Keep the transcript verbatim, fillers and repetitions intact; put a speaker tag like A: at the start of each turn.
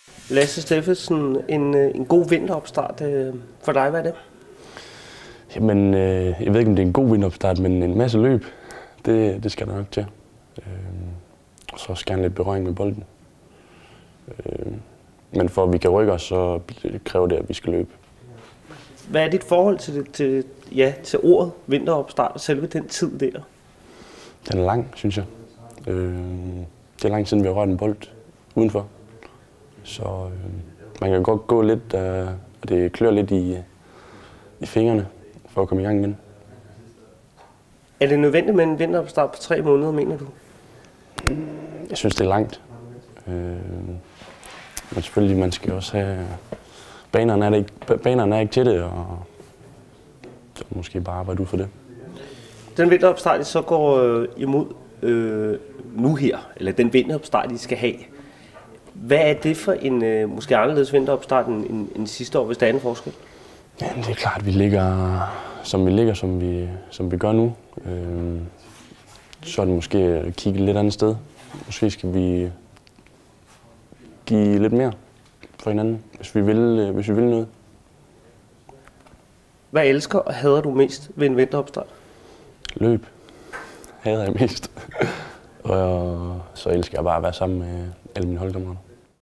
A: Lasse Steffensen, en, en god vinteropstart for dig, hvad er det?
B: Jamen, øh, jeg ved ikke, om det er en god vinteropstart, men en masse løb, det, det skal der nok til. Øh, og så også gerne lidt berøring med bolden. Øh, men for at vi kan rykke os, så kræver det, at vi skal løbe.
A: Hvad er dit forhold til, det, til, ja, til ordet vinteropstart og selve den tid der?
B: Den er lang, synes jeg. Øh, det er lang siden, vi har rørt en bold udenfor. Så øh, man kan godt gå lidt, øh, og det klør lidt i, i fingrene for at komme i gang igen.
A: Er det nødvendigt med en vinteropstart på tre måneder, mener du?
B: Jeg synes, det er langt. Øh, men selvfølgelig, man skal også have... Banerne er, det ikke, banerne er ikke til det, og så måske bare arbejde ud for det.
A: Den vinteropstart, I så går øh, imod øh, nu her, eller den vinteropstart, I skal have, hvad er det for en øh, måske anderledes vinteropstart end, end, end sidste år, hvis der er en forskel?
B: Ja, det er klart, at vi ligger, som vi ligger, som vi, som vi gør nu. Øh, så er det måske at kigge lidt andet sted. Måske skal vi give lidt mere for hinanden, hvis vi vil, hvis vi vil noget.
A: Hvad elsker og hader du mest ved en vinteropstart?
B: Løb hader jeg mest. Og så elsker jeg bare at være sammen med alle mine holdkammerater.